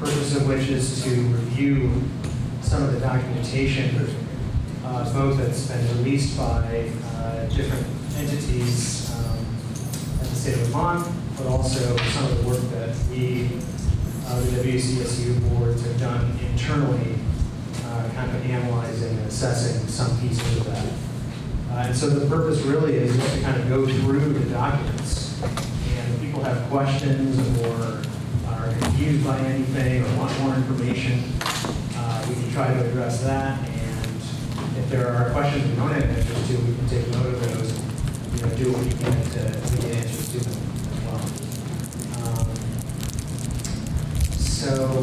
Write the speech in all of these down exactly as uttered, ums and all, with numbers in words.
purpose of which is to review some of the documentation, uh, both that's been released by uh, different entities um, at the state of Vermont, but also some of the work that we, uh, the W C S U boards, have done internally, uh, kind of analyzing and assessing some pieces of that. Uh, and so the purpose really is just to kind of go through the documents. And if people have questions or are confused by anything or want more information, uh, we can try to address that. And if there are questions we don't have answers to, we can take note of those and, you know, do what we can to, to get answers to them as well. Um, so,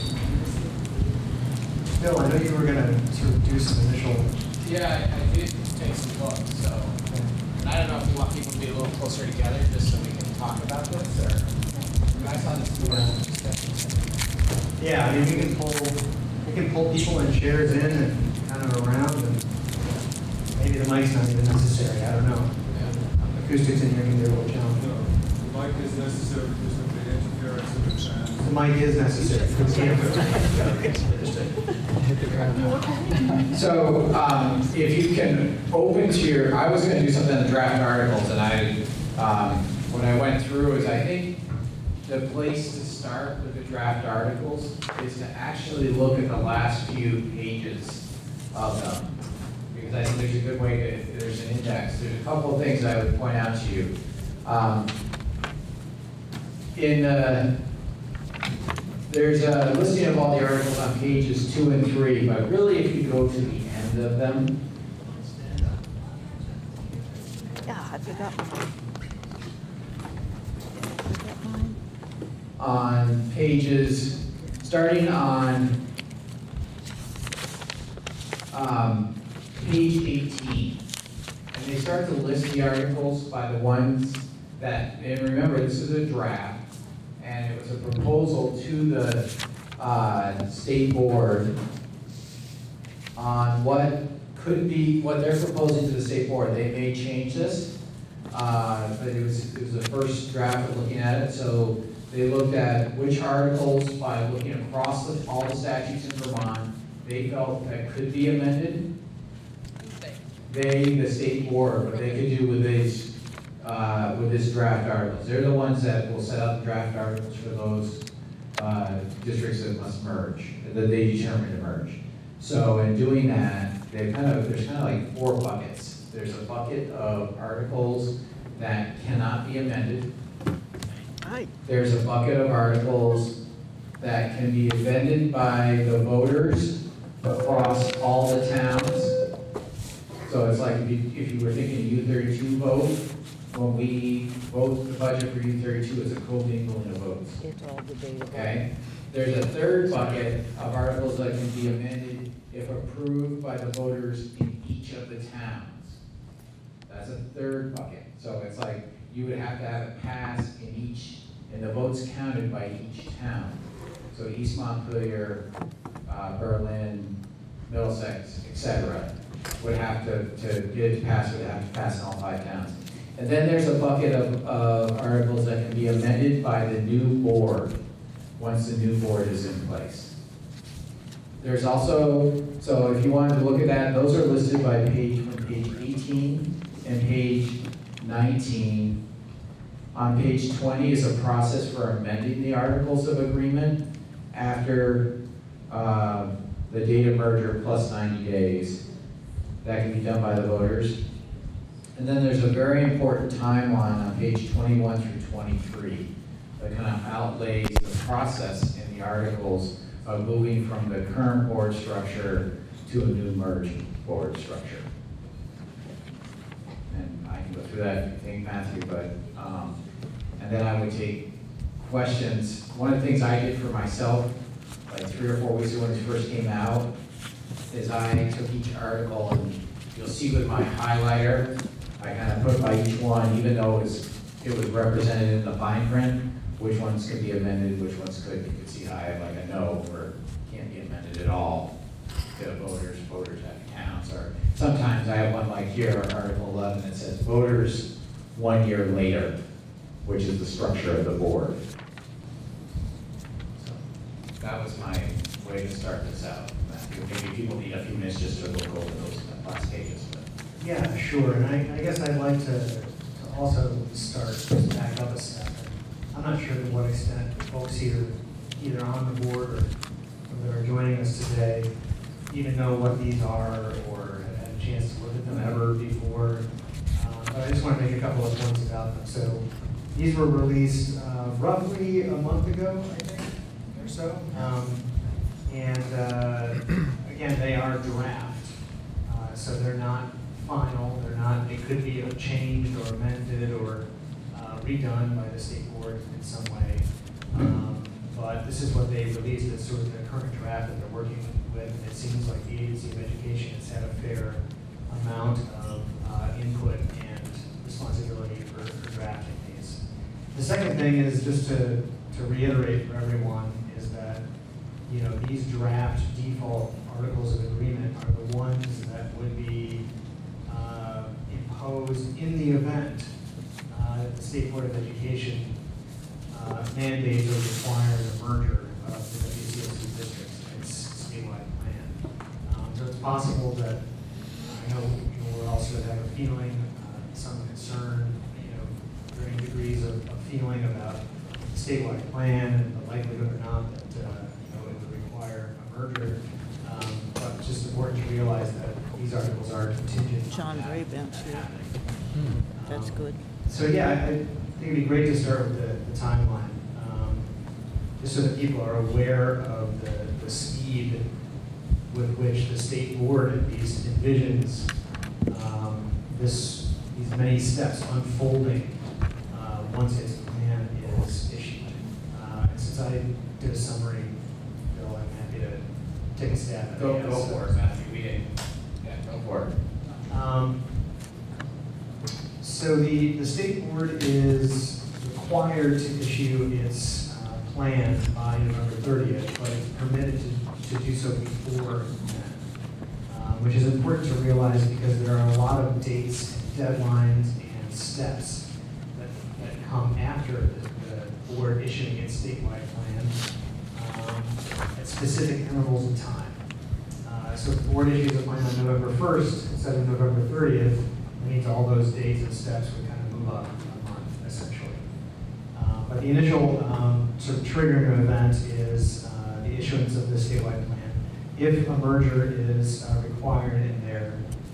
Bill, I know you were going to sort of do some initial. Yeah, I, I did take some books, so and I don't know if you want people to be a little closer together just so we can talk about this, or you guys on this board. Yeah, I mean, we can pull we can pull people in chairs in and kind of around, and maybe the mic's not even necessary. I don't know. Yeah. Acoustics in here can be a little challenging. No, the mic is necessary because of the interference of the sound. The mic is necessary. So um, if you can open to your, I was going to do something in the draft articles, and I, um, what I went through is I think the place to start with the draft articles is to actually look at the last few pages of them, because I think there's a good way to, there's an index. There's a couple of things I would point out to you. Um, in uh, There's a listing of all the articles on pages two and three, but really if you go to the end of them. Yeah, I forgot mine. I forgot mine. On pages, starting on um, page eighteen. And they start to list the articles by the ones that, and remember this is a draft, and it was a proposal to the uh, state board on what could be, what they're proposing to the state board. They may change this, uh, but it was, it was the first draft of looking at it. So they looked at which articles, by looking across the, all the statutes in Vermont, they felt that could be amended. They, the state board, what they could do with these Uh, with this draft articles. They're the ones that will set up the draft articles for those uh, districts that must merge, that they determine to merge. So in doing that, they kind of, there's kind of like four buckets. There's a bucket of articles that cannot be amended. There's a bucket of articles that can be amended by the voters across all the towns. So it's like if you, if you were thinking U thirty-two vote, when we vote the budget for U thirty-two, it's a co-mingling of votes. It's all debatable. Okay? There's a third bucket of articles that can be amended if approved by the voters in each of the towns. That's a third bucket. So it's like you would have to have it passed in each, and the votes counted by each town. So East Montpelier, uh, Berlin, Middlesex, et cetera, would have to, to get it passed, would have to pass in all five towns. And then there's a bucket of, of articles that can be amended by the new board once the new board is in place. There's also, so if you wanted to look at that, those are listed by page, from page eighteen and page nineteen. On page twenty is a process for amending the articles of agreement after uh, the date of merger plus ninety days. That can be done by the voters. And then there's a very important timeline on page twenty-one through twenty-three that kind of outlays the process in the articles of moving from the current board structure to a new merged board structure. And I can go through that if you think, Matthew, but, um, and then I would take questions. One of the things I did for myself, like three or four weeks ago when it first came out, is I took each article, and you'll see with my highlighter, I kind of put by each one, even though it was, it was represented in the fine print, which ones could be amended, which ones could. You could see how I have like a no, or can't be amended at all. To voters, voters have counts, or sometimes I have one like here, Article eleven, that says voters one year later, which is the structure of the board. So that was my way to start this out, Matthew. Maybe people need a few minutes just to look over those last pages. But. Yeah, sure, and I, I guess I'd like to, to also start, just back up a step. I'm not sure to what extent folks here, either on the board or, or that are joining us today, even know what these are or have had a chance to look at them ever before. Um, but I just want to make a couple of points about them. So these were released uh, roughly a month ago, I think, or so. Um, and uh, again, they are draft, uh, so they're not final. They're not. They could be changed or amended or uh, redone by the state board in some way. Um, but this is what they released as sort of the current draft that they're working with. And it seems like the Agency of Education has had a fair amount of uh, input and responsibility for, for drafting these. The second thing is just to, to reiterate for everyone is that, you know, these draft default articles of agreement are the ones that would be uh, imposed in the event uh, that the State Board of Education uh, mandates or requires a merger of the W C S U districts in its statewide plan. Um, so it's possible that, I know, you know we're also have a feeling, uh, some concern, you know, varying degrees of, of feeling about the statewide plan and the likelihood or not that uh, you know, it would require a merger. Um, but it's just important to realize that these articles are contingent John on that, Brabant, that yeah. happening. Hmm. That's Um, good. So yeah, I, I think it'd be great to start with the, the timeline, um, just so that people are aware of the, the speed with which the state board at least envisions um, this, these many steps unfolding uh, once its plan is issued. Uh, and since I did a summary, Bill, I'm happy to take a stab at it. Go, I go guess. for it, Matthew. We didn't. Yeah, go for it. Um, so the, the state board is required to issue its uh, plan by November thirtieth, but it's permitted to, to do so before then, um, which is important to realize because there are a lot of dates, deadlines, and steps that, that come after the, the board issuing its statewide plan um, at specific intervals of time. Uh, so if the board issues a plan on November first instead of November thirtieth, that means all those dates and steps would kind of move up a month, essentially. Uh, but the initial um, sort of triggering event is uh, the issuance of the statewide plan. If a merger is uh, required in there,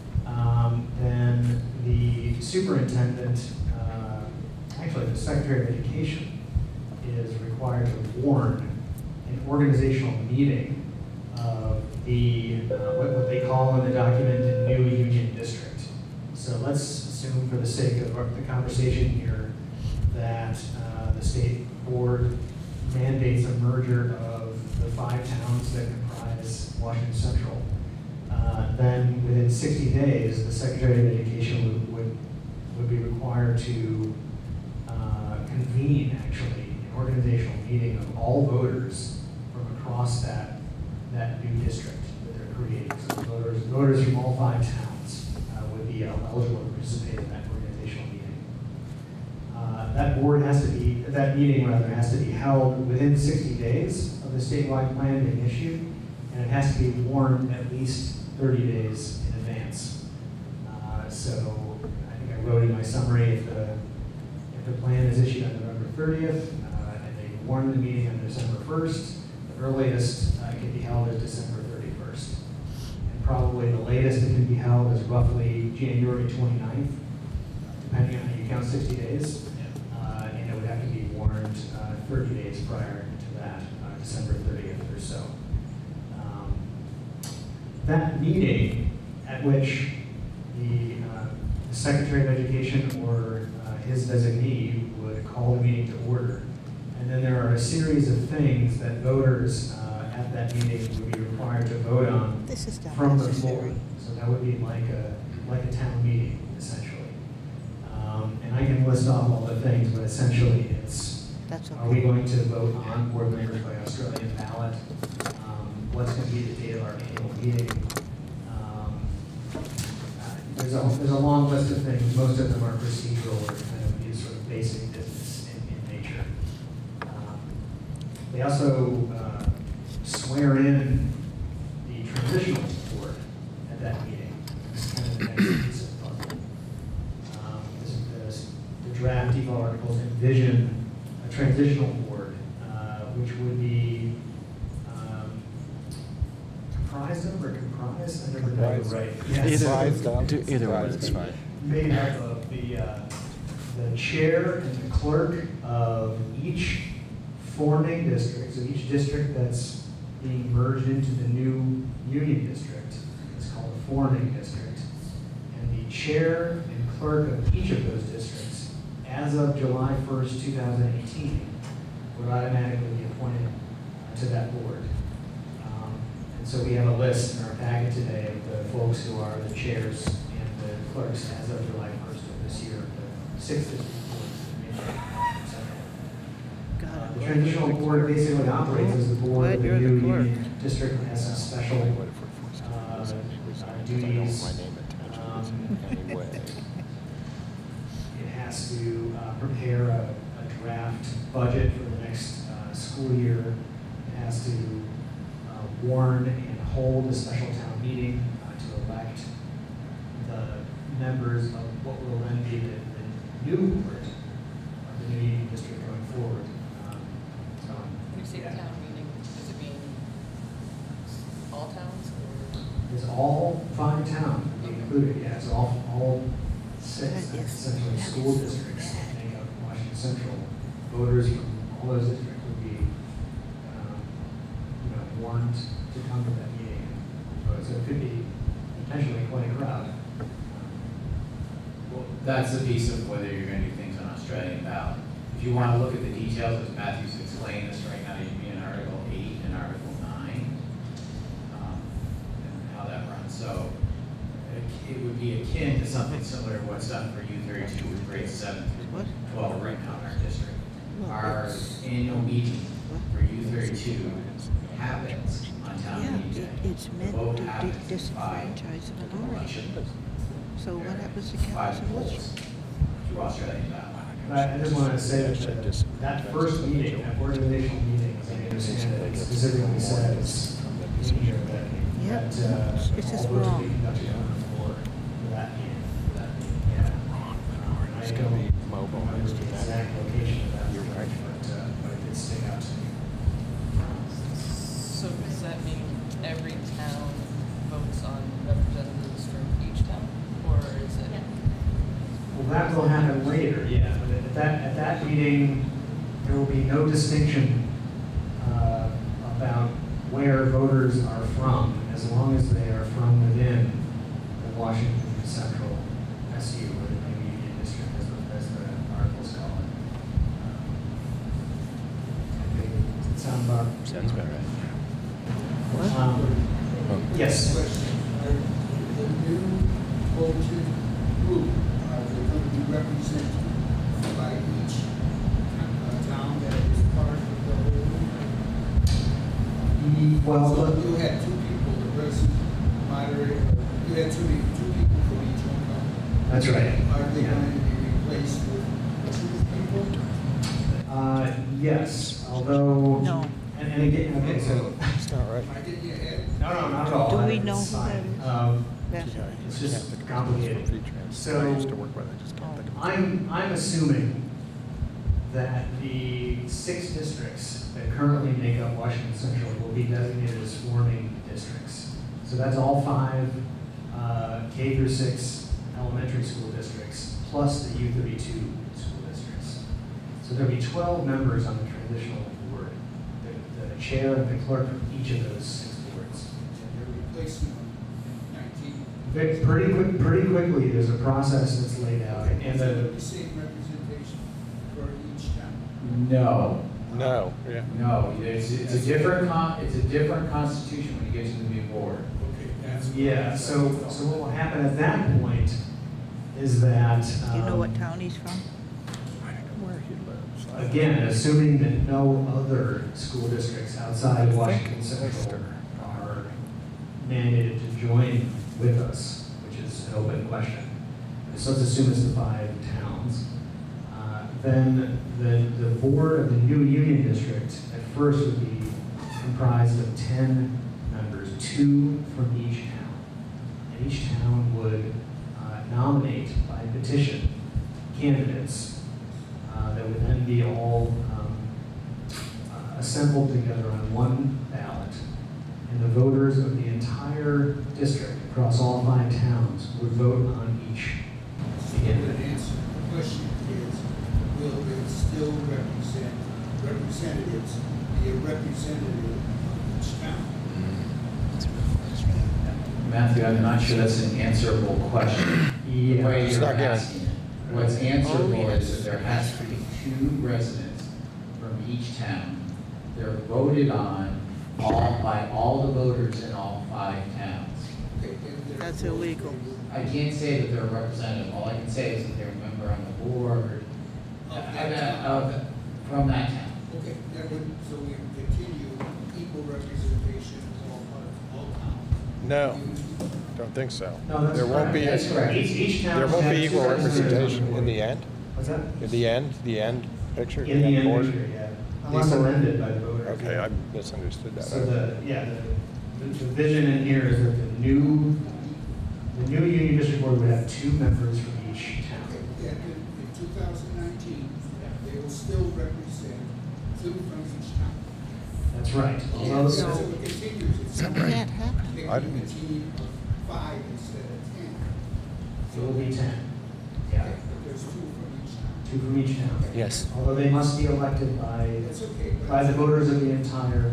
um, then the superintendent, uh, actually the Secretary of Education, is required to warn an organizational meeting of the, uh, what, what they call in the document, the new union district. So let's assume for the sake of our, the conversation here that uh, the state board mandates a merger of the five towns that comprise Washington Central. Uh, then within sixty days, the Secretary of Education would, would, would be required to uh, convene, actually, an organizational meeting of all voters from across that, that new district that they're creating. So the voters, voters from all five towns uh, would be eligible to participate in that organizational meeting. Uh, that board has to be, that meeting rather, has to be held within sixty days of the statewide plan being issued, and it has to be warned at least thirty days in advance. Uh, so I think I wrote in my summary, if the, if the plan is issued on November thirtieth, uh, and they warn the meeting on December first, the earliest uh, it can be held is December thirty-first. And probably the latest it can be held is roughly January twenty-ninth, depending on how you count sixty days. Uh, and it would have to be warned uh, thirty days prior to that, uh, December thirtieth or so. Um, that meeting at which the, uh, the Secretary of Education or uh, his designee would call the meeting to order. And then there are a series of things that voters uh, at that meeting would be required to vote on This is not from the necessary. floor. So that would be like a, like a town meeting, essentially. Um, and I can list off all the things, but essentially it's, That's are we okay. going to vote on board members by Australian ballot? Um, what's going to be the date of our annual meeting? Um, uh, there's, a, there's a long list of things. Most of them are procedural or kind of these sort of basic business in, in nature. Um, they also uh, swear in the transitional board at that meeting. It's kind of the next piece of the puzzle. Um, this- this- The draft default articles envision a transitional board, uh, which would be um, comprised of or comprised? I never got it right. Yes. Either, either one is fine. Made up of the, uh, the chair and the clerk of each forming district, so each district that's being merged into the new union district is called a forming district. And the chair and clerk of each of those districts, as of July first, two thousand eighteen, would automatically be appointed uh, to that board. Um, And so we have a list in our packet today of the folks who are the chairs and the clerks as of July first of this year, the six district boards that make up Washington Central. Uh, The transitional board basically operates as the board of the Glad you're new the clerk. union district and has some special uh, uh, duties. Um, It has to uh, prepare a, a draft budget for the next uh, school year. It has to uh, warn and hold a special town meeting uh, to elect the members of what will then be the, the new board of the new union district going forward. Um, so, When you say yeah. town meeting, does it mean all towns or? Is all five towns would be included, yeah, so all, all six That is- essentially that school is districts bad. that make up Washington Central. Voters from all those districts would be, um, you know, warned to come to that meeting. So it could be potentially quite a crowd. Um, Well, that's the piece of whether you're gonna do things on Australian ballot. If you wanna look at the details, as Matthew's explained this right now, you'd be in Article eight and Article nine, um, and how that runs. So it, it would be akin to something similar to what's done for U thirty-two with grades seven through twelve right now in our district. Our annual meeting for U thirty-two happens on town Yeah, meeting day. it- it's The meant vote to happens di- by disenfranchise the the minority. election. So what happens to Five Kansas? polls through Australian ballot. But I I just wanted to say that the- that first meeting, that organizational meeting, as I understand it, specifically says in here that, Yep. that, uh, It's all just votes will wrong. be conducted on the floor for that meeting, for that meeting, yeah. Um, and I don't remember the exact location of that, but, uh, but it did stick out to me. So does that mean every town votes on representatives from each town, or is it? Well, that will happen later, yeah, but at that, at that meeting, there will be no distinction uh, about where voters are from, as long as they are from within the Washington Central S U, or the new union district, as the, as the articles call it. Um, I think- Does it sound about? Sounds about right. Um, Yes. Question, are the new voting group, are they going to be represented by each uh, town that is part of the whole group? Well, So the- you had two people, the president, moderator, you had two, pe- two people from each one. that's right. Are they Yeah. going to be replaced with two people? Uh, yes, although. No. And, and again, okay, so. It's not right. Am I getting ahead? No, no, not at all. Do we It's know who fine. that is? Um, That's It's just complicated. So- I used to work with it, I just can't think of it. I'm, I'm assuming that the six districts that currently make up Washington Central will be designated as forming districts. So that's all five uh, K through six elementary school districts, plus the U thirty-two school districts. So there'll be twelve members on the transitional board, the, the chair and the clerk of each of those six boards. And they're replacing them in nineteen. Ve- Pretty quick, pretty quickly, there's a process that's laid out, and Is the, it the same representation for each town? No, No, yeah. no, it's, it's a different con, it's a different constitution when you get to the new board. Okay, that's. yeah, so, so what will happen at that point is that. Do you know what um, town he's from? I don't know where he lives. Again, assuming that no other school districts outside of Washington Central are mandated to join with us, which is an open question. So let's assume it's the five towns. Uh, Then the, the board of the new union district at first would be comprised of ten members, two from each town. And each town would uh, nominate by petition candidates uh, that would then be all um, uh, assembled together on one ballot. And the voters of the entire district across all five towns would vote on each So the candidate. answer to the question is, will it still represent, representatives be a representative of each town? Matthew, I'm not sure that's an answerable question. The way Yeah. It's you're not good. asking it. What's answerable Oh, is yes. that there has to be two residents from each town. They're voted on all, by all the voters in all five towns. Okay, if they're- That's illegal. I can't say that they're a representative, all I can say is that they're a member on the board, Of uh, that town. of, from that town. Okay, that would, so we continue equal representation of all parts, all towns. No, don't think so. No, that's There won't be, correct. That's correct. Each, each town there won't has be two equal representatives on the representation in the board. end? What's that? In the end, the end picture? In the end, board? picture, yeah. Unless Equal- amended by the voters. Okay, I misunderstood that. So the, yeah, the, the the vision in here is that the new, the new union district board would have two members from each town. Okay, and in, in two thousand nineteen, they will still represent two from each town. That's right. Yeah, Although, so No. it continues, it's That not can't happen. picking I- a team of five instead of ten. it will be ten. Okay, Yeah, but there's two from each town. two from each town. Yes. Although they must be elected by, That's okay, but. by the voters of the entire.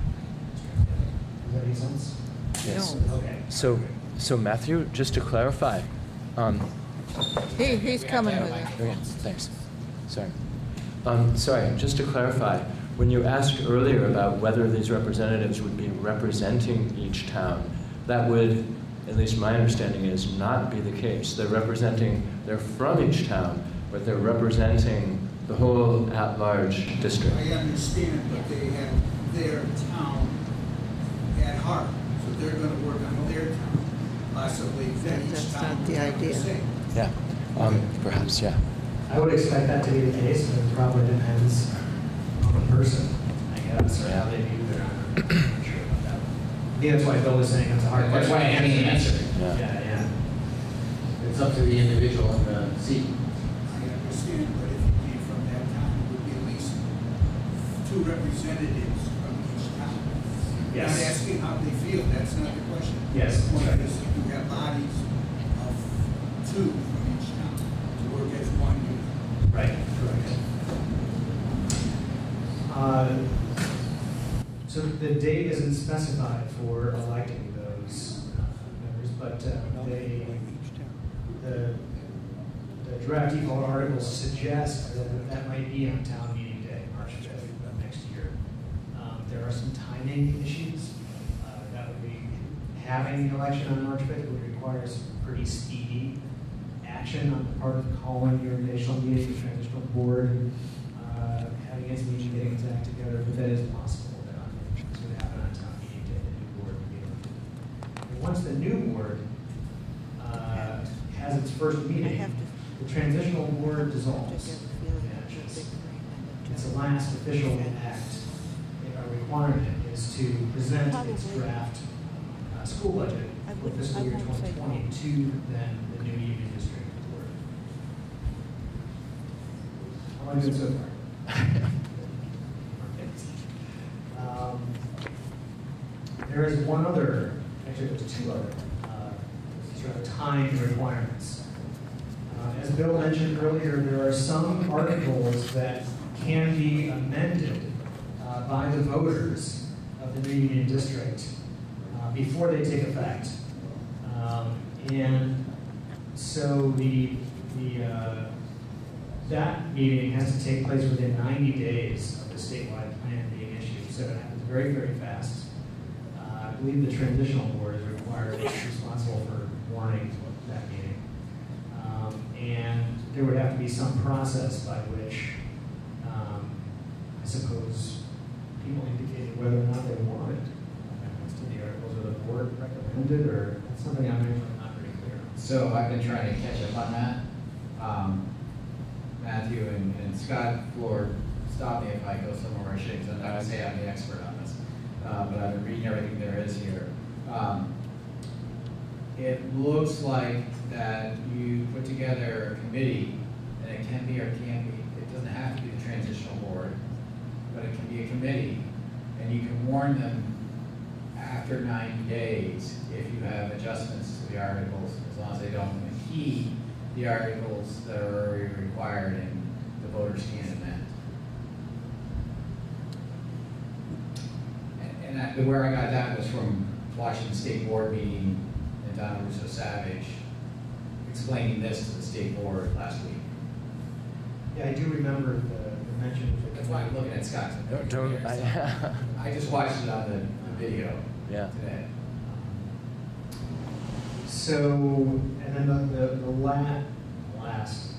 Does that make sense? Yes. No. Okay. So, so Matthew, just to clarify, um, He, he's coming with it. okay, thanks. Sorry. Um, sorry, just to clarify, when you asked earlier about whether these representatives would be representing each town, that would, at least my understanding is, not be the case. They're representing, they're from each town, but they're representing the whole at-large district. I understand, but they have their town at heart, so they're gonna work on their town, possibly That- each that's town. not the will have idea. say. Yeah, um, perhaps, yeah. I would expect that to be the case, but it probably depends on the person, I guess, or how they view their, I'm not sure about that. I think that's why Bill was saying it's a hard That's question. why I can't answer. Yeah. Yeah, yeah. It's up to the individual in the seat. I understand, but if you came from that town, it would be at least two representatives from each town. I'm Yes. not asking how they feel, that's not the question. Yes, The point that's right. is, you have bodies of two from each town to work as one unit. Right, correct. Uh, So the date isn't specified for electing those uh, members, but uh, they, the, the draft default articles suggest that that might be on town meeting day, March fifth of next year. Um, There are some timing issues. Uh, That would be, having the election on March fifth would require some pretty speedy action on the part of calling your initial meeting, the transitional board, uh, having its meeting, getting its act together, but that is possible that on, this would happen on town meeting day, the new board would be elected. And once the new board, uh, has its first I meeting, have to, the transitional board to dissolves. get a feeling Yeah, of it's the just- big It's the last official act, a requirement is to present its Probably. draft uh, school budget I for wouldn't- fiscal I year won't twenty say no. twenty to then the new union district board. How am I doing so far? Um, There is one other, actually there's two other, uh, sort of time requirements. Uh, As Bill mentioned earlier, there are some articles that can be amended uh, by the voters of the new union district uh, before they take effect. Um, And so the, the, uh, that meeting has to take place within ninety days of the statewide plan being issued, so it happens very, very fast. Uh, I believe the transitional board is required, is responsible for warning that meeting. Um, And there would have to be some process by which, um, I suppose, people indicated whether or not they want it. Amendments to the articles, or the board recommended, or that's something I'm actually not very clear on. So I've been trying to catch up on that. Um, Matthew and, and Scott Floor, stop me if I go somewhere where I shouldn't, 'cause I'm not gonna say I'm the expert on this. um, it looks like that you put together a committee, and it can be or can't be, it doesn't have to be the transitional board, but it can be a committee, and you can warn them after ninety days if you have adjustments to the articles, as long as they don't impede the articles that are already required and the voters can't amend. And, and I, where I got that was from watching the state board meeting and Donna Russo Savage explaining this to the state board last week. Yeah, I do remember the, the mention of the. That's why I'm looking at Scott's. Don't, don't, I, I just watched it on the, the video yeah. today. So, and then the, the, the la last,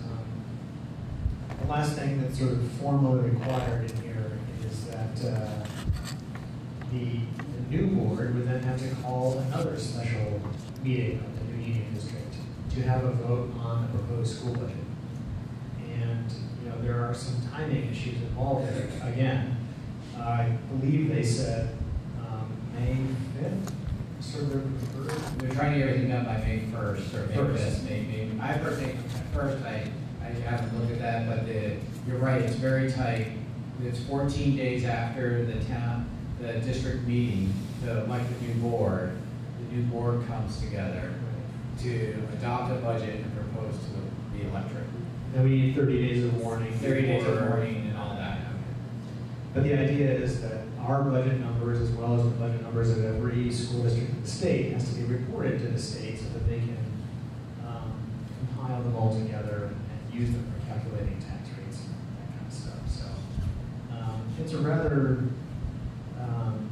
um, the last thing that's sort of formally required in here is that uh, the, the new board would then have to call another special meeting of the new union district to have a vote on the proposed school budget. And, you know, there are some timing issues involved there. Again, I believe they said um, May fifth. Sort of preferred. They're trying to get everything done by May first, or May First. fifth, May, May, I personally, at first, I, I haven't looked at that, but the, you're right, it's very tight. It's fourteen days after the town, the district meeting to elect the new board. The new board comes together to adopt a budget and propose to the electorate. Then we need thirty days of warning. Thirty days of before- warning and all that. But the idea is that our budget numbers, as well as the budget numbers of every school district in the state, has to be reported to the state so that they can um, compile them all together and use them for calculating tax rates and that kind of stuff. So um, it's a rather, um,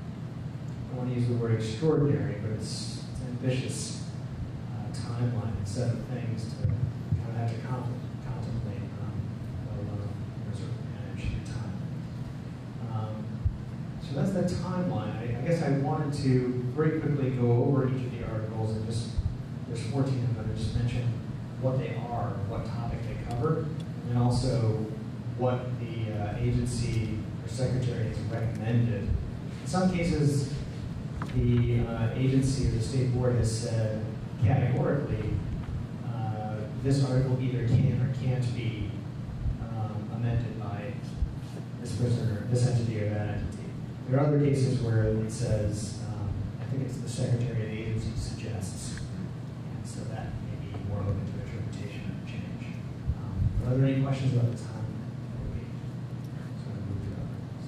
I want to use the word extraordinary, but it's, it's an ambitious uh, timeline and set of things to kind of have to contemplate, contemplate um, while uh, sort of manage your time. Um, So that's the timeline. I, I guess I wanted to very quickly go over each of the articles and just, there's fourteen of them, and just mention what they are, what topic they cover, and then also what the uh, agency or secretary has recommended. In some cases, the uh, agency or the state board has said categorically, uh, this article either can or can't be um, amended by this person or this entity or that entity. There are other cases where it says, um, I think it's the secretary of the agency suggests, and so that may be more open to interpretation and change. Um, are there any questions about the time before we sort of move to others?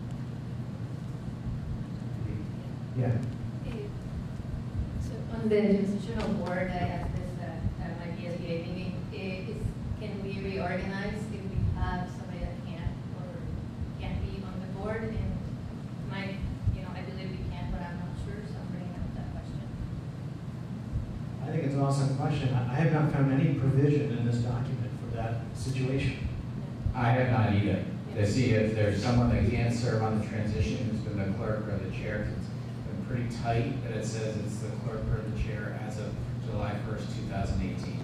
Yeah. Okay. So on the transitional board, I asked this uh, at my P S B A meeting, i- is, can we reorganize if we have somebody that can't or can't be on the board? And my, you know, I believe we can, but I'm not sure, so I'm bringing up that question. I think it's an awesome question. I I have not found any provision in this document for that situation. I have not either. To see if there's someone that can't serve on the transition who's been the clerk or the chair. It's been pretty tight that it says it's the clerk or the chair as of July first, two thousand eighteen.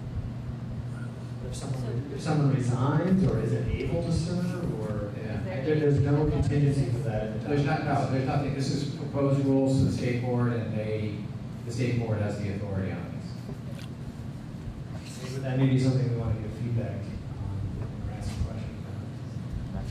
If someone, if someone resigns or isn't able to serve, or Yeah. there- there's no contingency for that in the There's not, document. no, there's nothing. This is proposed rules to the state board, and they, the state board has the authority on this. That may be something we want to give feedback on or ask a question about.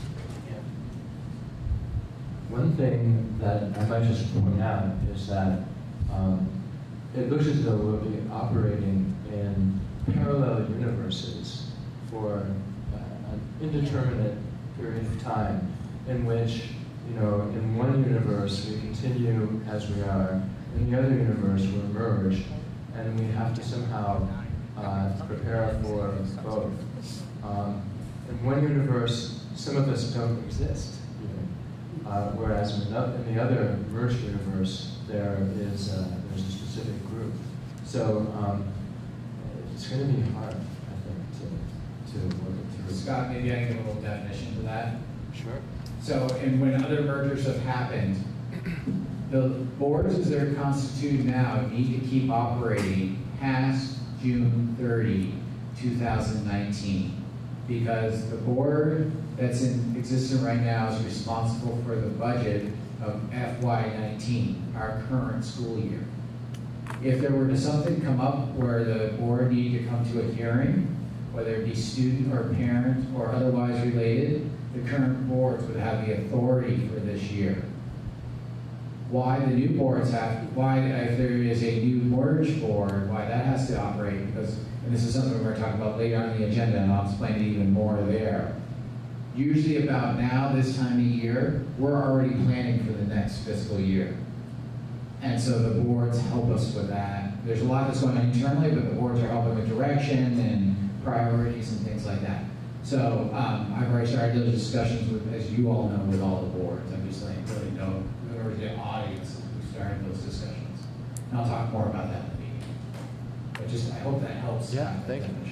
One thing that I might just point out is that um, it looks as though we'll be operating in parallel universes for uh, an indeterminate period of time, in which, you know, in one universe we continue as we are, in the other universe we're merged, and we have to somehow uh, prepare for both. Um, in one universe, some of us don't exist, even, uh, whereas in the, in the other merged universe, there is uh, there's a specific group. So um, it's going to be hard, I think, to to work it through. Scott, maybe I can give a little definition to that. Sure. So, and when other mergers have happened, the boards as they're constituted now need to keep operating past June thirtieth, two thousand nineteen. Because the board that's in existence right now is responsible for the budget of F Y nineteen, our current school year. If there were to something come up where the board needed to come to a hearing, whether it be student or parent or otherwise related, the current boards would have the authority for this year. Why the new boards have, why if there is a new merged board, why that has to operate, because, and this is something we're going to talk about later on the agenda, and I'll explain it even more there. Usually about now, this time of year, we're already planning for the next fiscal year. And so the boards help us with that. There's a lot that's going on internally, but the boards are helping with direction and priorities and things like that. So um, I've already started those discussions with, as you all know, with all the boards. I'm just letting really know, whoever's the audience, we started those discussions. And I'll talk more about that in the meeting. But just, I hope that helps. Yeah, thank you.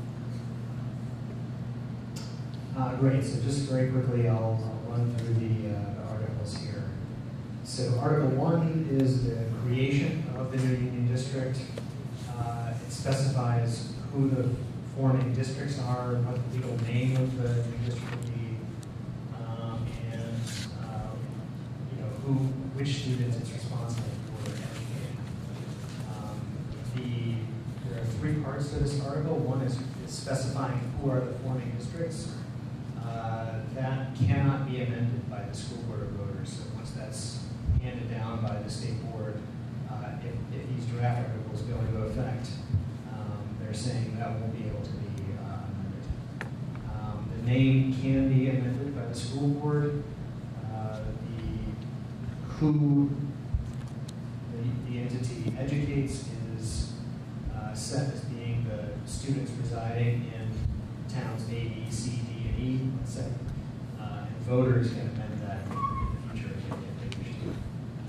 Uh, great, so just very quickly, I'll, I'll run through the, uh, the articles here. So Article one is the creation of the new union district. Uh, it specifies who the forming districts are, what the legal name of the new district will be, um, and uh, you know who, which students it's responsible for educating. Um, the there are three parts to this article. One is, is specifying who are the forming districts. Uh, that cannot be amended by the school board of voters. So once that's handed down by the state board, uh, if, if these draft articles go into effect, um, they're saying that won't be able to be uh, amended. Um, the name can be amended by the school board. Uh, the who the, the entity educates is uh, set as being the students residing in towns A, B, C, D, and E, let's say. Uh, and voters can amend that in the future if they wish to.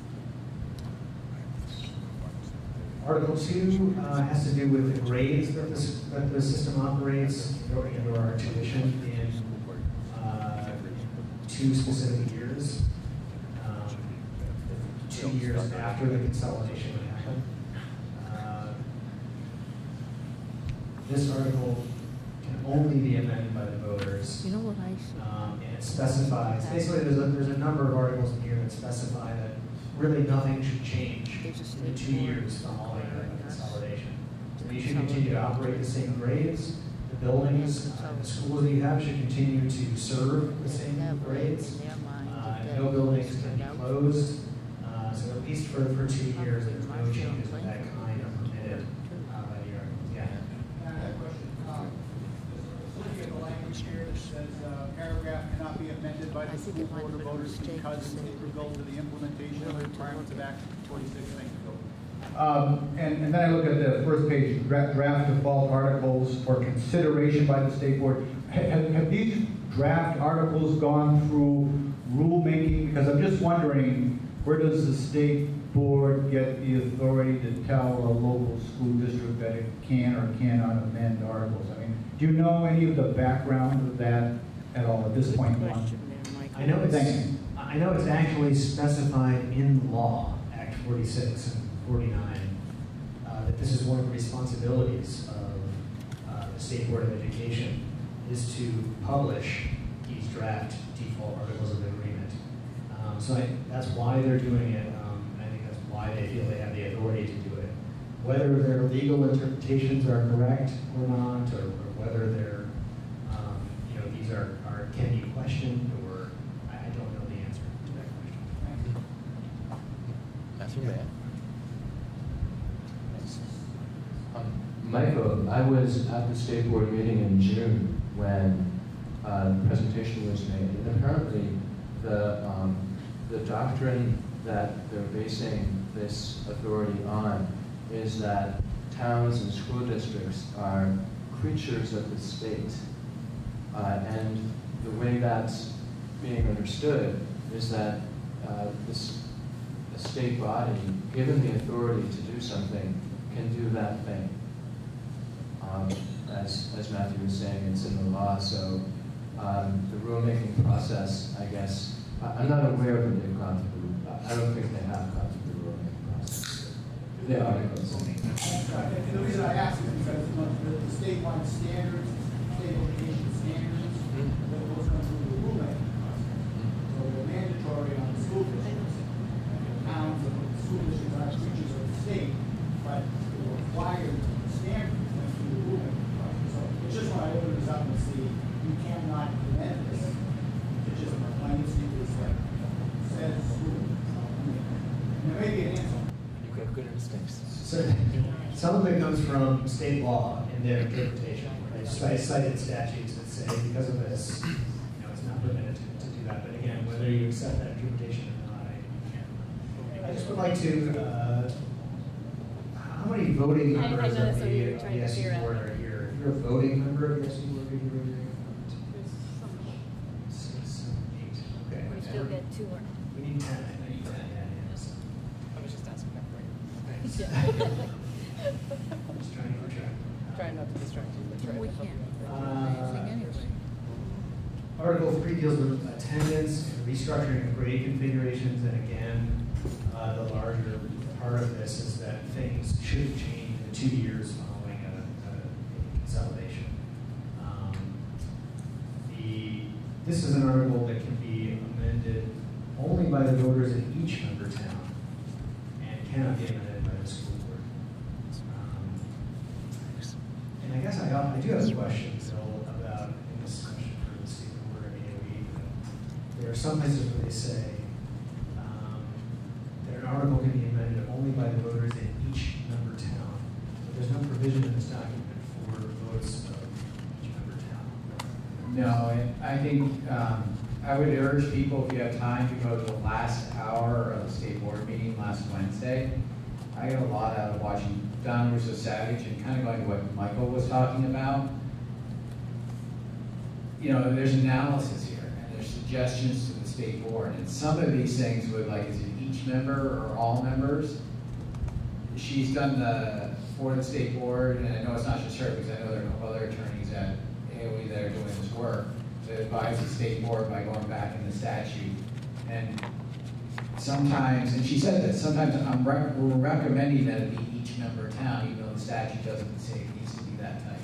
Article two uh, has to do with the grades that, this, that the system operates, or, and or our tuition in uh, two specific years. Um, two years after the consolidation would happen. Uh, this article can only be amended by the voters. You know what I see? Um, and it specifies, basically there's a, there's a number of articles in here that specify that really nothing should change in the two years following the consolidation. So you should continue to operate the same grades. The buildings, uh, the schools that you have should continue to serve the same grades. Uh, no buildings can be closed. Uh, so at least for, for two years, there's no changes of that kind are permitted uh, by the articles. Yeah. I have a question. Um, Looking at the language here, it says uh, paragraph cannot be amended by the school board of voters because it results in the implementation of the requirements of Act forty-six. Thank you. Um, and, and then I look at the first page, draft, draft default articles for consideration by the state board. Have, have these draft articles gone through rulemaking? Because I'm just wondering, where does the state board get the authority to tell a local school district that it can or cannot amend articles? I mean, do you know any of the background of that at all at this point? I know it's, I know it's actually specified in law, Act forty-six and forty-nine, uh, that this is one of the responsibilities of uh, the State Board of Education is to publish these draft default articles of agreement. Um, so I, that's why they're doing it. Um, and I think that's why they feel they have the authority to do it. Whether their legal interpretations are correct or not, or, or whether they're, um, you know, these are, are can be questioned, or I, I don't know the answer to that question. Matthew, may I? Um, Michael, I was at the state board meeting in June when uh, the presentation was made, and apparently the um, the doctrine that they're basing this authority on is that towns and school districts are creatures of the state, uh, and the way that's being understood is that uh, this a state body, given the authority to do something, can do that thing. Um, as, as Matthew was saying, it's in the law, so um, the rulemaking process, I guess, I, I'm not aware that they've gone through, I don't think they have gone through the rulemaking process. The articles. And the reason I ask is because the, the statewide standards, state education standards, that goes on through the rulemaking process. So they're mandatory on the school districts. districts are creatures of the state, but it requires standards when you move it. So it's just when I open this up and see, you cannot prevent this. It's just plain and simple, it's like, says school. So, I mean, and there may be an answer. You have good instincts. So, some of it comes from state law and their interpretation. Right? So I cited statutes that say because of this, you know, it's not permitted to, to do that. But again, whether you accept that interpretation or not, I can't. I just would like to, uh, how many voting I- I members know of that's the, what we were of trying the to S U figure out. board are here? If you're a voting member of the S U board, are you here? There's some, Six, seven, eight. Okay. we still get two more. We need ten. I need ten. Yeah, yeah. So. I was just asking that for you. Thanks. I'm just trying to keep track. Trying not to distract you, but trying We to help can't. you. Uh, Anything anyway. Article three deals with attendance and restructuring of grade configurations, and again, uh, the larger part of this is that things should change in the two years following a, a consolidation. Um, the, this is an article that can be amended only by the voters in each member town and cannot be amended by the school board. Um, and I guess I, I do have a question, Bill, about in this question for the state board of A O E. There are some places where they say um, that an article can be amended only by the voters in each member town. But there's no provision in this document for votes of each member town. No, and I think, um, I would urge people, if you have time, to go to the last hour of the state board meeting last Wednesday. I got a lot out of watching Don Russo Savage and kind of going to what Michael was talking about. You know, there's analysis here, and there's suggestions to the state board, and some of these things would, like, is it each member or all members? She's done the, for the state board, and I know it's not just her, because I know there are a couple other attorneys at A O E that are doing this work, to advise the state board by going back in the statute. And sometimes, and she said this, sometimes I'm rec we're recommending that it be each member town, even though the statute doesn't say it needs to be that tight.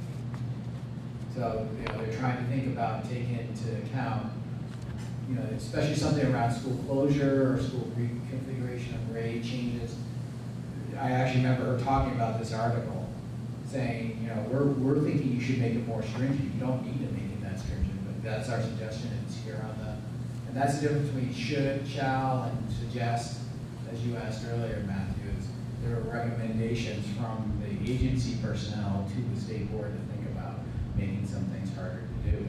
So, you know, they're trying to think about taking into account, you know, especially something around school closure or school reconfiguration of grade changes. I actually remember her talking about this article, saying, you know, we're, we're thinking you should make it more stringent. You don't need to make it that stringent, but that's our suggestion. It's here on the, and that's the difference between should, shall, and suggest, as you asked earlier, Matthew, is there are recommendations from the agency personnel to the state board to think about making some things harder to do.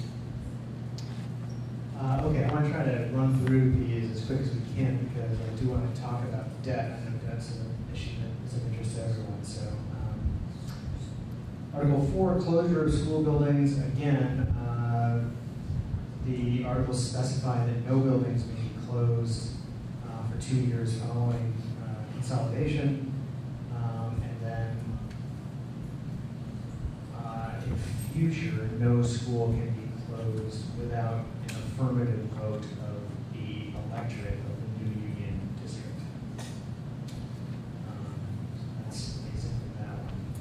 Uh, okay, I want to try to run through these as quick as we can because I do want to talk about debt. I know debt's an issue that is of interest to everyone. So, um, Article four, closure of school buildings. Again, uh, the articles specify that no buildings may be closed uh, for two years following uh, consolidation, um, and then uh, in future, no school can be closed without an affirmative vote of the electorate of the new union district. Um, that's basically that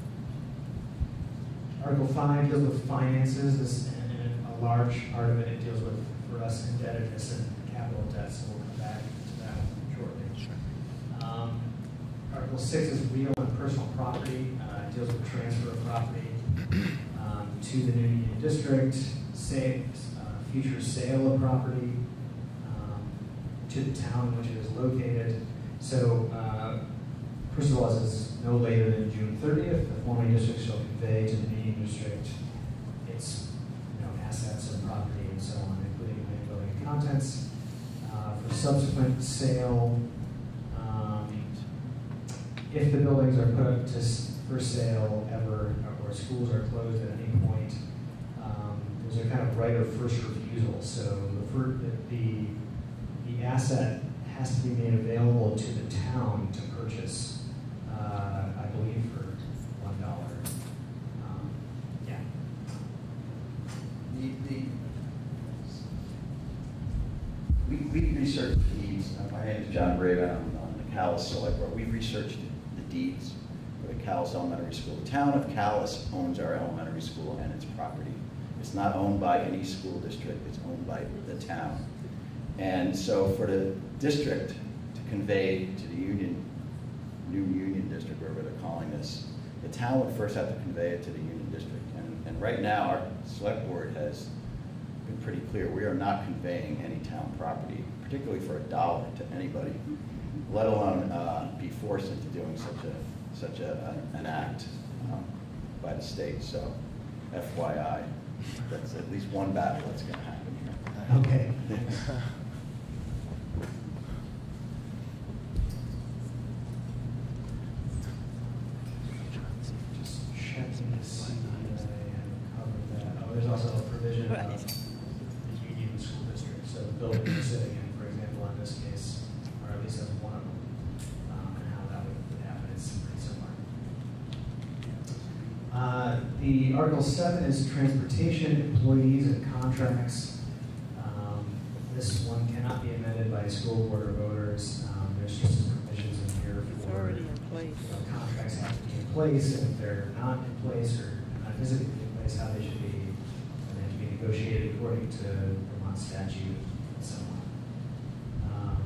one. Article five deals with finances. This, and, and a large part of it, it deals with, for us, indebtedness and capital debt, so we'll come back to that one shortly. Sure. Um, Article six is real and personal property. Uh, it deals with transfer of property um, to the new union district, say, uh, future sale of property um, to the town in which it is located. So, uh, first of all, it says no later than June thirtieth, the former district shall convey to the new union district its you know, assets and property and so on, including land, building, and contents. Uh, for subsequent sale, um, if the buildings are put up to s for sale ever, or schools are closed at any point, um, there's a kind of right of first refusal. So the, fir the, the asset has to be made available to the town to purchase, uh, I believe, for one dollar. Um, yeah. The, the, we, we researched the deeds. Uh, My name is John Brave. I'm on the Calais Select Board. We researched the deeds for the Calais Elementary School. The town of Calais owns our elementary school and its property. It's not owned by any school district. It's owned by the town. And so for the district to convey to the union, new union district, whatever they're calling this, the town would first have to convey it to the union district. And, and right now, our select board has been pretty clear, we are not conveying any town property, particularly for a dollar, to anybody, let alone uh, be forced into doing such a such a, an act um, by the state. So, F Y I, that's at least one battle that's going to happen here. Okay. Just checking to see that I have covered that. Oh, there's also a provision about the union school district. So the building you're sitting in, for example, in this case, or at least that's one of them, um, and how that would would happen. It's pretty similar. Uh, the Article seven is transportation, employees, and contracts. Um, this one cannot be amended by a school board or voters. Um, there's just some provisions in here for It's already in place. you know, contracts have to be in place, and if they're not in place or not physically in place, how they should be, and they have to be negotiated according to Vermont statute and so on. Um,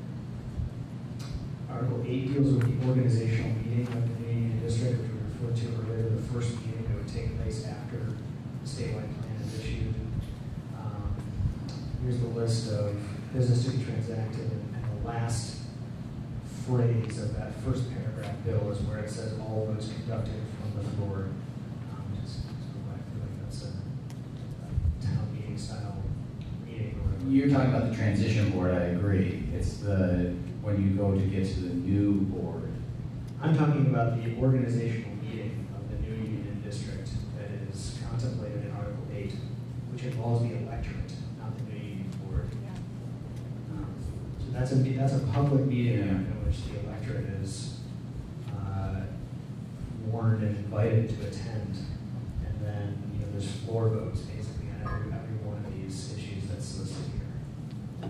Article eight deals with the organizational meeting of the new union district, which we referred to earlier, the first meeting that would take place after the statewide plan is issued. Um, here's the list of business to be transacted, and, and the last phrase of that first paragraph, Bill, is where it says all votes conducted from the floor. Um, just, just go back, I feel like that's a, a town meeting style meeting or whatever. You're talking about the transition board, I agree. It's the, when you go to get to the new board. I'm talking about the organizational meeting of the new union district that is contemplated in Article eight, which involves the electorate, not the new union board. Um, so that's a, that's a public meeting Yeah. in which the electorate is uh, warned and invited to attend. And then, you know, there's floor votes basically on every, every one of these issues that's listed here.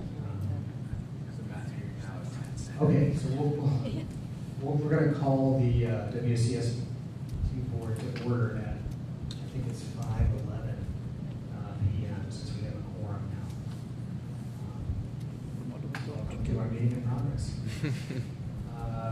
Um, Okay, so we'll, we'll- Well, we're going to call the uh, W C S T board to order at, I think it's five eleven uh, P M since we have a quorum now. Um, welcome to our meeting in progress. uh,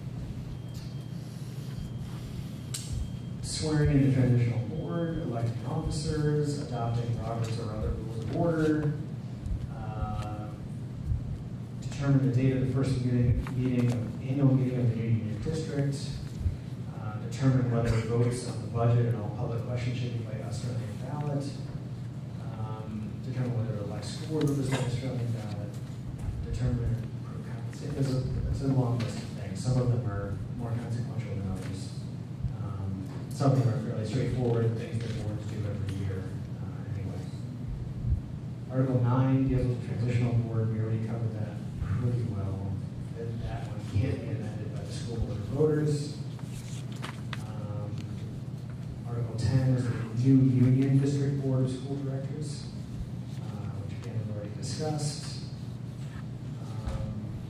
swearing in the transitional board, electing officers, adopting Roberts or other rules of order. Uh, determine the date of the first meeting, meeting of, annual meeting of the new union district. Uh, determine whether votes on the budget and all public questions should be by Australian ballot. Um, determine whether to elect school board members by Australian ballot. Determine, there's a, there's a long list of things. Some of them are more consequential than others. Um, some of them are fairly straightforward, things that boards do every year uh, anyway. Article nine deals with the transitional board. We already covered that pretty well. That, that one can't be amended by the school board of voters. Um, Article ten is the new union district board of school directors, uh, which again we've already discussed. Um,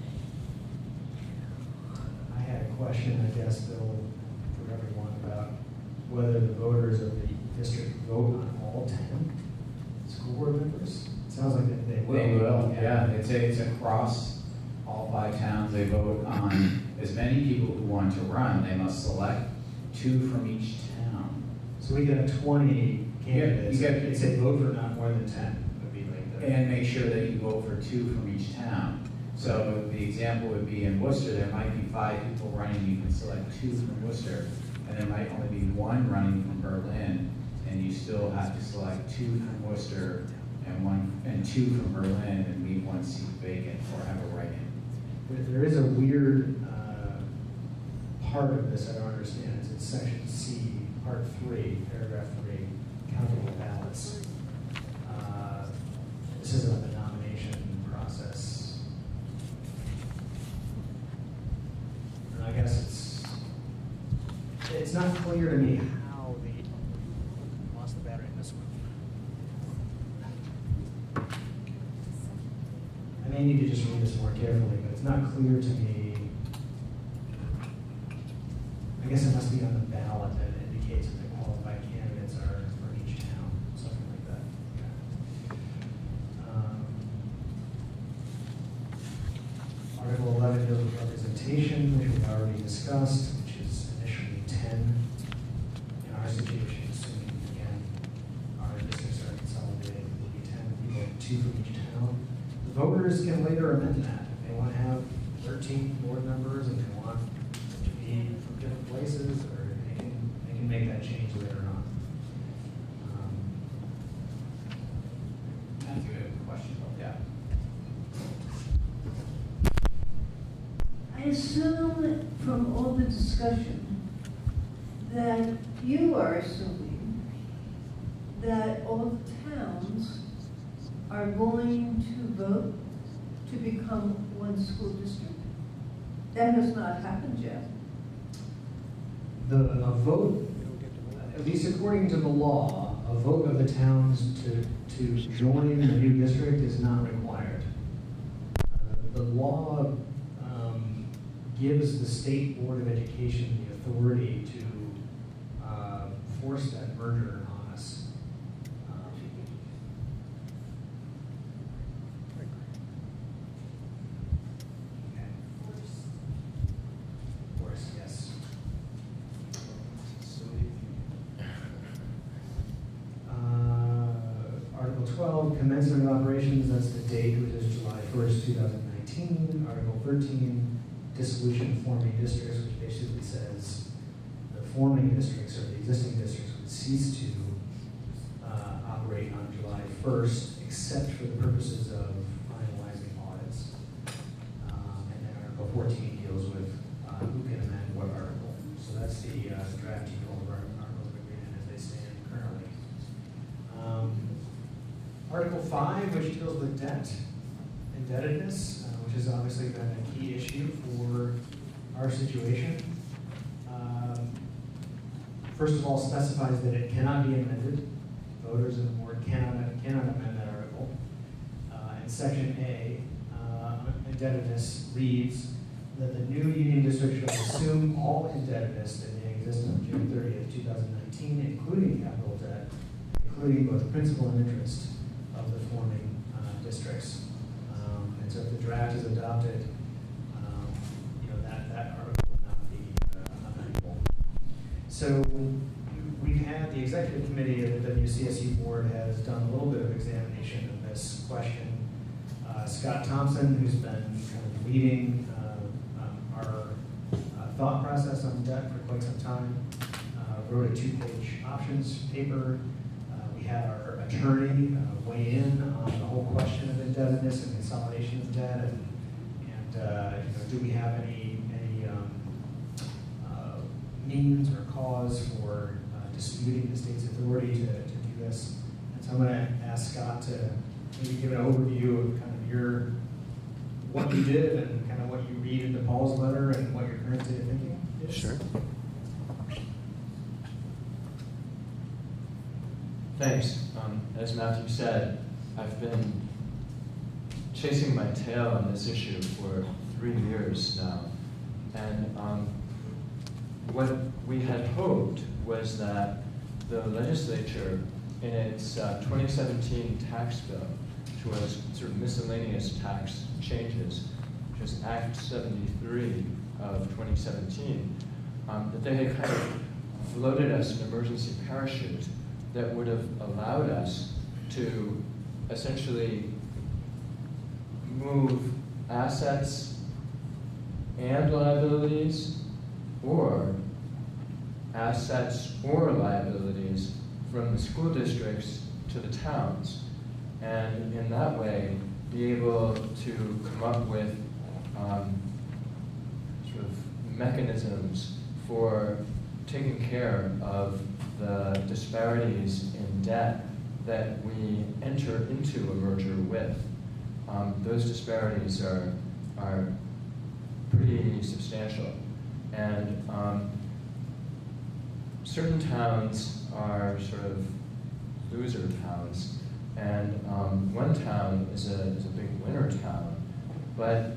I had a question, I guess, Bill, for everyone about whether the voters of the district vote on all ten school board members. It sounds like that they will. They will, yeah. It's, a, it's across all five towns. They vote on as many people who want to run. They must select two from each town. So we get twenty candidates. You get- They say vote for not more than ten would be like the. And make sure that you vote for two from each town. So the example would be in Worcester, there might be five people running, you can select two from Worcester. And there might only be one running from Berlin, and you still have to select two from Worcester and one, and two from Berlin, and leave one seat vacant or have a write-in. There- There is a weird uh, part of this I don't understand. It's in section C, part three, paragraph three, countable ballots. Uh, This is about the nomination process. And I guess it's, it's not clear to me how the, lost the battery in this one. I may need to just read this more carefully, but it's not clear to me. I guess it must be on the ballot that it indicates that the qualified candidates are for each town, something like that. Um, Article eleven eleven deals with representation, which we've already discussed, which is initially ten. In our situation, assuming, again, our districts are consolidated, it will be ten people, two from each town. The voters can later amend that. If they want to have thirteen board members and they want to be from different places, or they can, they can make that change later on. Um, Matthew, I have a question about that. I assume from all the discussion that you are assuming that all the towns are going to vote to become one school district. That has not happened yet. The, a vote, at least according to the law, a vote of the towns to, to join the new district is not required. Uh, the law um, gives the State Board of Education the authority to uh, force that merger on us. Um, okay. Force, yes. Uh, Article twelve, commencement of operations, that's the date, which is July first, two thousand nineteen. Article thirteen, dissolution of forming districts, which basically says the forming districts or the existing districts would cease to uh, operate on July first, except for the purposes of finalizing audits. Um, and then Article fourteen deals with uh, who can amend what article. So that's the uh, draft detail of our articles of agreement as they stand currently. Um, Article five, which deals with debt, indebtedness, uh, which has obviously been a key issue for our situation. Um, first of all, specifies that it cannot be amended. Voters of the board cannot, cannot amend that article. Uh, and Section A, uh, indebtedness, reads that the new union district shall assume all indebtedness that may exist on June thirtieth, two thousand nineteen, including capital debt, including both principal and interest of the forming uh, districts. Um, and so if the draft is adopted, um, you know, that, that article will not be uh, amendable. So we've had, the executive committee of the W C S U board has done a little bit of examination of this question. Uh, Scott Thompson, who's been kind of leading uh, um, our uh, thought process on debt for quite some time, uh, wrote a two-page options paper. Uh, we had our attorney uh, weigh in on the whole question of indebtedness and consolidation of debt, and, and uh, you know, do we have any, any um, uh, means or cause for uh, disputing the state's authority to, to do this. And so I'm going to ask Scott to maybe give an overview of kind of your, what you did and kind of what you read into Paul's letter and what your current state of thinking is. Sure. Thanks. Um, as Matthew said, I've been chasing my tail on this issue for three years now. And um, what we had hoped was that the legislature, in its uh, twenty seventeen tax bill, which was sort of miscellaneous tax changes, which was Act seventy-three of twenty seventeen, um, that they had kind of floated us an emergency parachute that would have allowed us to essentially move assets and liabilities, or assets or liabilities from the school districts to the towns, and in that way be able to come up with um, sort of mechanisms for taking care of the disparities in debt that we enter into a merger with. Um, those disparities are, are pretty substantial. And um, certain towns are sort of loser towns, and um, one town is a, is a big winner town. But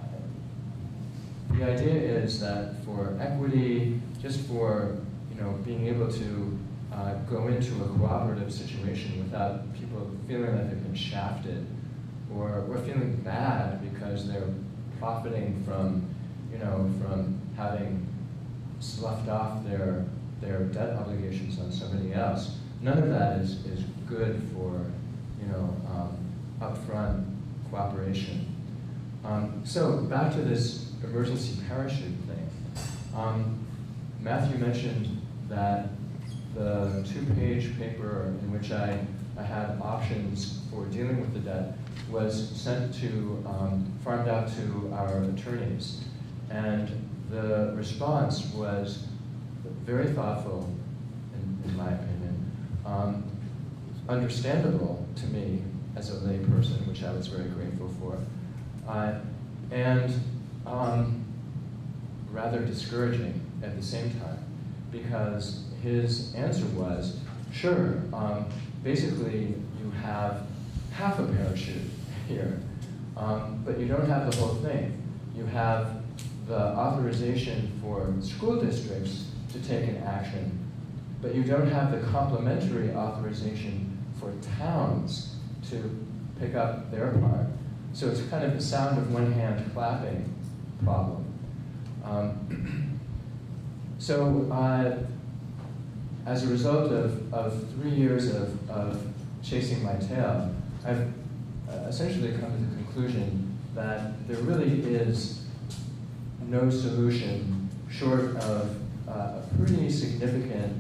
the idea is that for equity, just for you know being able to uh, go into a cooperative situation without people feeling like they've been shafted, or, or feeling bad because their profiting from, you know, from having sloughed off their, their debt obligations on somebody else. None of that is, is good for, you know, um, upfront cooperation. Um, so back to this emergency parachute thing. Um, Matthew mentioned that the two-page paper in which I, I had options for dealing with the debt was sent to, um, farmed out to our attorneys. And the response was very thoughtful, in, in my opinion, um, understandable to me as a lay person, which I was very grateful for, uh, and um, rather discouraging at the same time, because his answer was, sure, um, basically you have half a parachute here, um, but you don't have the whole thing. You have the authorization for school districts to take an action, but you don't have the complementary authorization for towns to pick up their part. So it's kind of the sound of one hand clapping problem. Um, so uh, as a result of, of three years of, of chasing my tail, I've uh, essentially come to the conclusion that there really is no solution short of uh, a pretty significant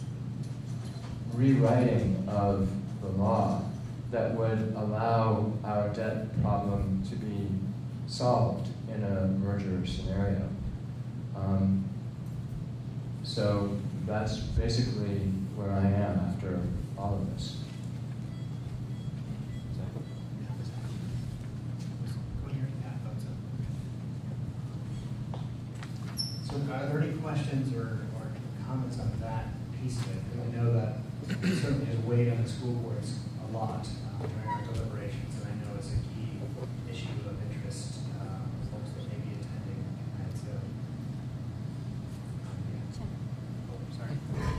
rewriting of the law that would allow our debt problem to be solved in a merger scenario. Um, so that's basically where I am after all of this. So are there any questions or, or comments on that piece of it? Because I know that certainly has weighed on the school boards a lot uh, during our deliberations, and I know it's a key issue of interest uh, for folks that may be attending. And so, um, yeah. Oh, sorry.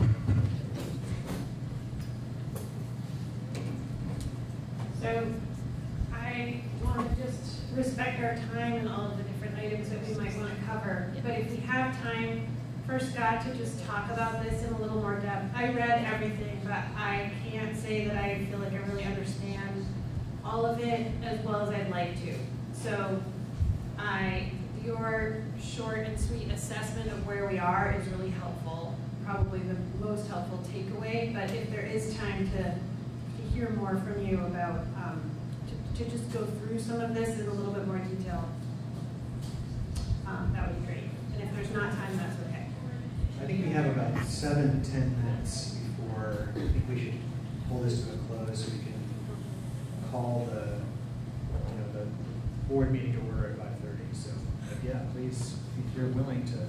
So I want to just respect our time and all of the different items that we might want to cover. But if we have time for Scott to just talk about this in a little more depth. I read everything, but I can't say that I feel like I really understand all of it as well as I'd like to. So I, your short and sweet assessment of where we are is really helpful, probably the most helpful takeaway. But if there is time to, to hear more from you about, um, to, to just go through some of this in a little bit more detail, um, that would be great. And if there's not time, that's okay. I think we have about seven to ten minutes before I think we should pull this to a close so we can call the, you know, the board meeting to order at five thirty. So, but yeah, please, if you're willing to.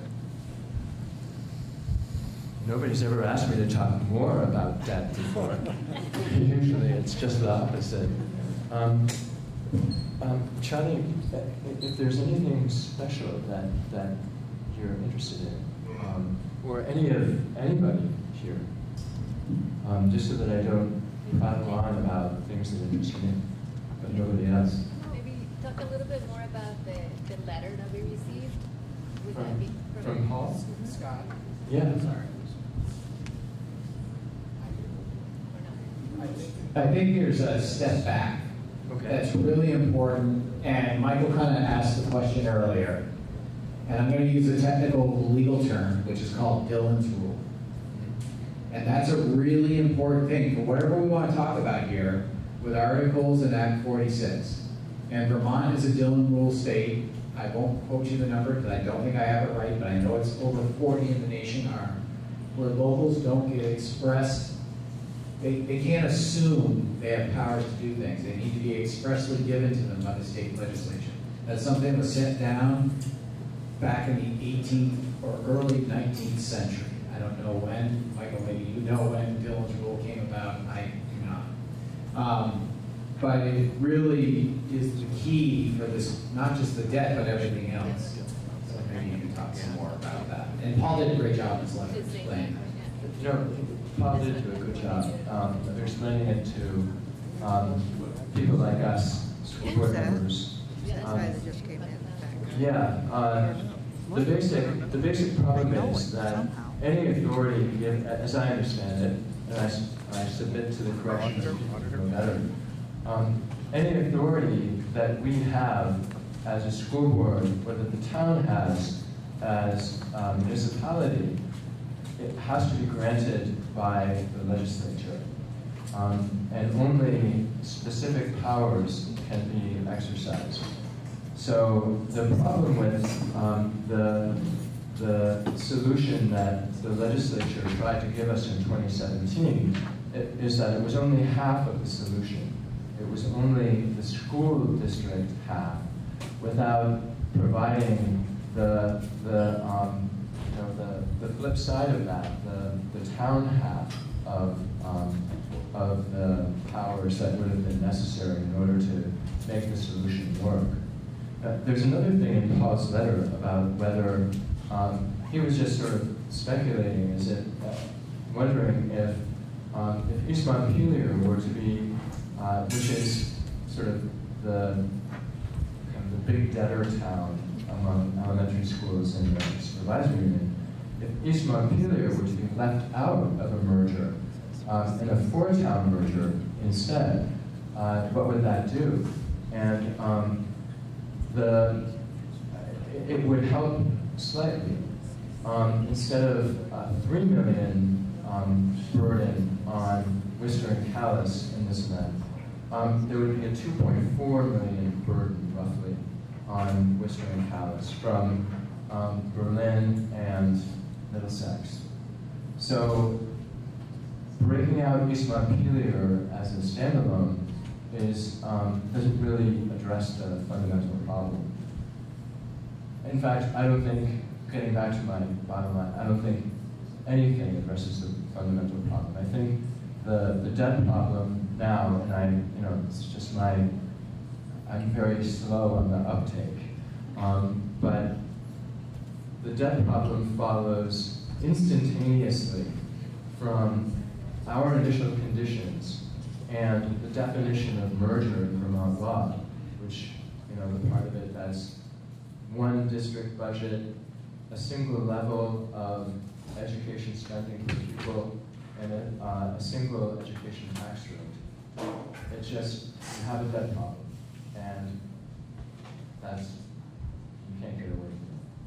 Nobody's ever asked me to talk more about debt before. Usually it's just the opposite. Um, um, Charlie, if there's anything special that, that you're interested in, um, or any of anybody here, um, just so that I don't prattle on about things that interest me, but nobody else. Maybe talk a little bit more about the, the letter that we received. Would From, that be from Paul? Mm-hmm. Scott. Yeah. Sorry. I think there's a step back. Okay. That's really important, and Michael kind of asked the question earlier, and I'm going to use a technical legal term, which is called Dillon's rule. And that's a really important thing for whatever we want to talk about here with Articles in Act forty-six. And Vermont is a Dillon rule state. I won't quote you the number because I don't think I have it right, but I know it's over forty in the nation are, where locals don't get expressed. They, they can't assume they have powers to do things. They need to be expressly given to them by the state legislature. That's something that was set down back in the eighteenth or early nineteenth century. I don't know when. Michael, maybe you know when Dillon's rule came about. I do not. Um, but it really is the key for this, not just the debt, but everything else. So maybe you can talk some more about that. And Paul did a great job in his letter explaining that. You know, Paul did do a good job um, of explaining it to um, people like us, school board members. That's Um, why they just came in. Yeah, uh, the basic, the basic problem is that any authority, given- as I understand it, and I, s- I submit to the correction of people who know better, um, any authority that we have as a school board, or that the town has as a municipality, it has to be granted by the legislature. Um, and only specific powers can be exercised. So the problem with um, the, the solution that the legislature tried to give us in twenty seventeen i- is that it was only half of the solution. It was only the school district half, without providing the, the, um, you know, the, the flip side of that, the, the town half of, um, of the powers that would have been necessary in order to make the solution work. Uh, there's another thing in Paul's letter about whether um, he was just sort of speculating, is it uh, wondering if um, if East Montpelier were to be, uh, which is sort of the kind of the big debtor town among elementary schools in the supervisory union, if East Montpelier were to be left out of a merger, um, in a four-town merger instead, uh, what would that do? And um, the it, it would help slightly. Um, instead of uh, three million um, burden on Worcester and Calais in this event, um, there would be a two point four million burden roughly on Worcester and Calais from um, Berlin and Middlesex. So breaking out East Montpelier as a standalone is, um, doesn't really address the fundamental problem. In fact, I don't think, getting back to my bottom line, I don't think anything addresses the fundamental problem. I think the, the debt problem now, and I, you know, it's just my, I'm very slow on the uptake, um, but the debt problem follows instantaneously from our initial conditions and the definition of merger in Vermont law, which, you know, the part of it that's one district budget, a single level of education spending per pupil, and a, uh, a single education tax rate. It's just, you have a debt problem, and that's, you can't get away from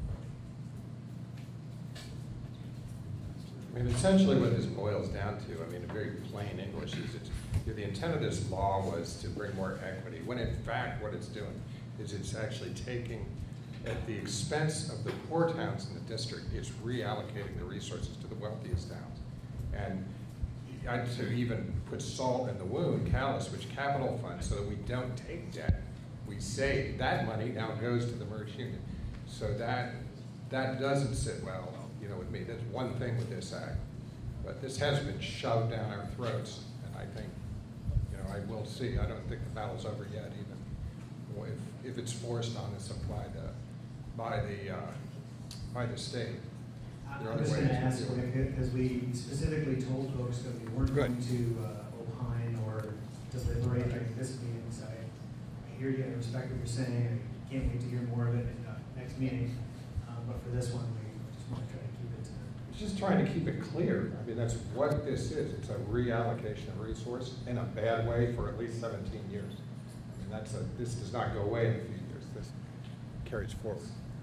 it. I mean, essentially what this boils down to, I mean, in very plain English, is it's, you know, the intent of this law was to bring more equity, when in fact what it's doing is it's actually taking, at the expense of the poor towns in the district, it's reallocating the resources to the wealthiest towns. And I, to even put salt in the wound, Calais, which capital funds, so that we don't take debt, we save, that money now goes to the merged union. So that, that doesn't sit well, you know, with me. That's one thing with this act. But this has been shoved down our throats, and I think, you know, I will see. I don't think the battle's over yet, even if, if it's forced on us applied uh, by the uh, by the state. There are I'm other just ways going to ask, to do it. because we specifically told folks that we weren't Good. going to uh, opine or deliberate during this meeting, so I, I hear you, I respect what you're saying, I can't wait to hear more of it in the next meeting, um, but for this one, we just want to try to keep it to. It's just trying to keep it clear. I mean, that's what this is. It's a reallocation of resource in a bad way for at least seventeen years. I mean, that's a, this does not go away in a few years. This carries forward.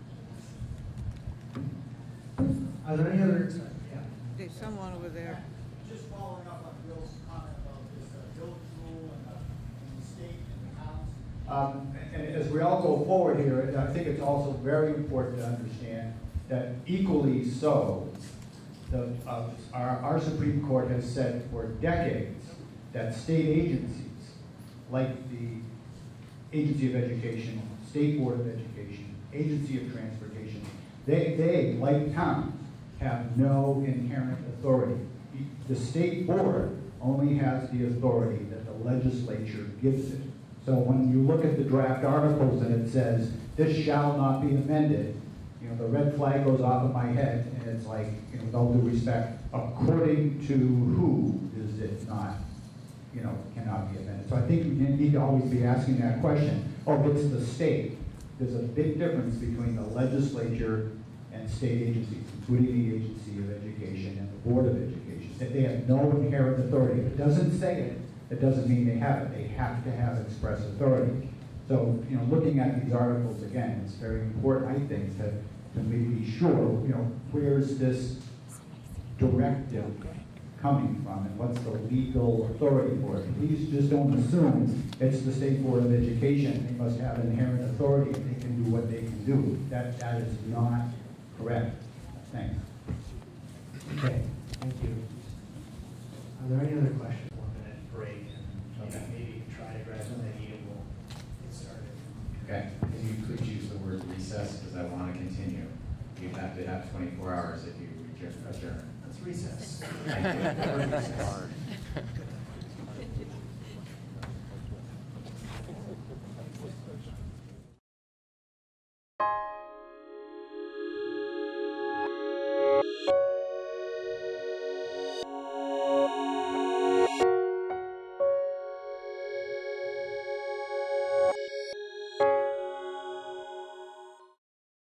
Are there any other, yeah? There's someone over there. Just following up on Bill's comment about this uh, village rule and, uh, and the state and the towns. Um, and as we all go forward here, I think it's also very important to understand that equally so, the, uh, our, our Supreme Court has said for decades that state agencies, like the Agency of Education, State Board of Education, Agency of Transportation, they, they, like towns, have no inherent authority. The state board only has the authority that the legislature gives it. So when you look at the draft articles and it says, this shall not be amended, you know, the red flag goes off of my head, and it's like, you know, with all due respect, according to who is it not, you know, cannot be amended. So I think you need to always be asking that question. Oh, it's the state. there's a big difference between the legislature and state agencies, including the Agency of Education and the Board of Education, that they have no inherent authority. If it doesn't say it, it doesn't mean they have it. They have to have express authority. So, you know, looking at these articles again, it's very important, I think, to, to maybe be sure, you know, where's this directive coming from and what's the legal authority for it. Please just don't assume it's the State Board of Education. They must have inherent authority if they can do what they can do. That, that is not correct. Thanks. Okay, thank you. Are there any other questions? One minute break, and Okay. maybe try to grab some idea and we'll get started. Okay, and you could use the word recess, because I want to continue. You have to have twenty-four hours if you adjourn. Let's recess. Thank you.